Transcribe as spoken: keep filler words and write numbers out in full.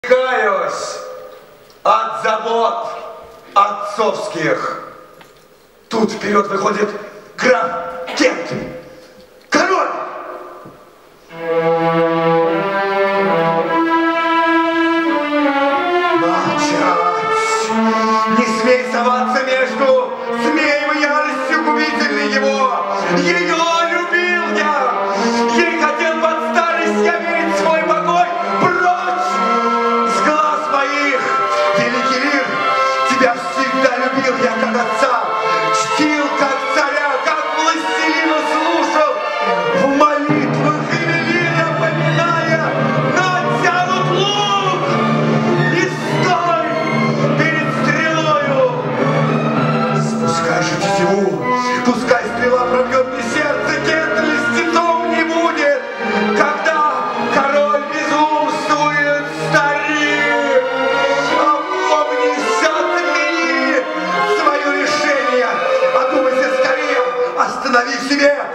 Каюсь от забот отцовских. Тут вперед выходит граф Кент, король. Молчать! Не смей соваться между змеем и яростью губительной его. Ее любил я, ей хотел под старость я верить свой покой. Прочь с глаз моих, великий Лир, тебя всегда любил я как отца, чтил как царя, как властелина слушал, в молитвах Велилира поминая, натянут лук и стой перед стрелою. Спускай же тетиву, пускай стрела пробьет мне сердце, Кент льстецом не будет, когда король безумствует, старик. Опомнись, отмени свое решение, одумайся скорее, останови в себе